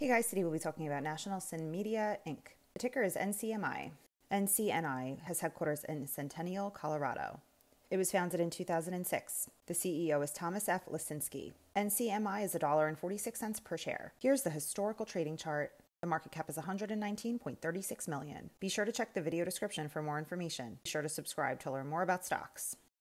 Hey guys, today we'll be talking about National CineMedia Inc. The ticker is NCMI. NCMI has headquarters in Centennial, Colorado. It was founded in 2006. The CEO is Thomas F. Lisinski. NCMI is $1.46 per share. Here's the historical trading chart. The market cap is $119.36 million. Be sure to check the video description for more information. Be sure to subscribe to learn more about stocks.